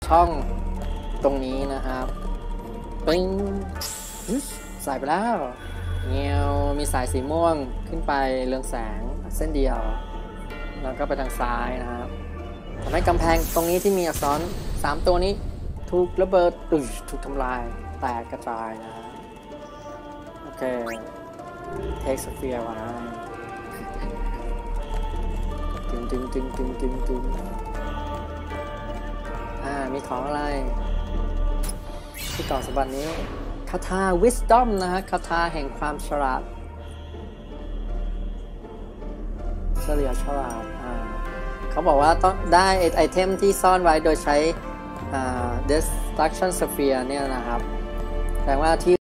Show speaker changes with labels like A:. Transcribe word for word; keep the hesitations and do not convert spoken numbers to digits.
A: ช่องตรงนี้นะครับปิ้งใส่ไปแล้วเงี้ยวมีสายสีม่วงขึ้นไปเรืองแสงเส้นเดียวแล้วก็ไปทางซ้ายนะครับทำให้กำแพงตรงนี้ที่มีอักษรสามตัวนี้ถูกระเบิดถูกทำลายแตกกระจายนะฮะโอเคเทคสเฟียร์ไว้ตึงตึงตึงตึงตึงตึงอ่ามีของอะไรที่กล่องสมบัตินี้คาถา Wisdom นะฮะคาถาแห่งความฉลาดเฉลียวฉลาดอ่าเขาบอกว่าต้องได้ไอเทมที่ซ่อนไว้โดยใช้อ่า Destruction Sphere เนี่ยนะครับแปลว่าที่